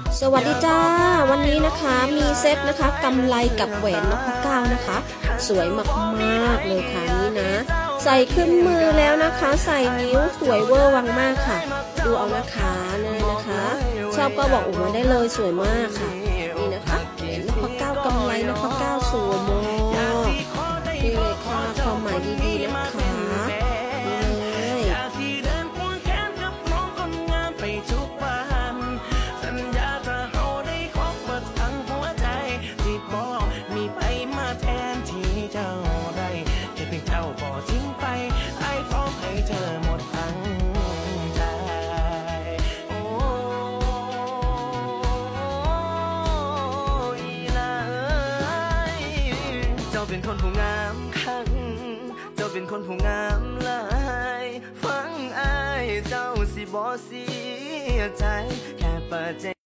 สวัสดีจ้าวันนี้นะคะมีเซตนะคะกำไลกับแหวนนพเก้านะคะสวยมากๆเลยค่ะนี่นะใส่ขึ้นมือแล้วนะคะใส่นิ้วสวยเวอร์วังมากค่ะดูเอานะคะเลยนะคะชอบก็บอกออกมาได้เลยสวยมากค่ะนี่นะคะแหวนนพเก้ากำไลนพเก้าสวยมากนี่เลยค่ะความหมายดีๆนะคะนี่เลยเป็นคนผู้งามคังเจ้าเป็นคนผู้งามหลายฟังอายเจ้าสิบ่เสียใจแค่เปิดใจ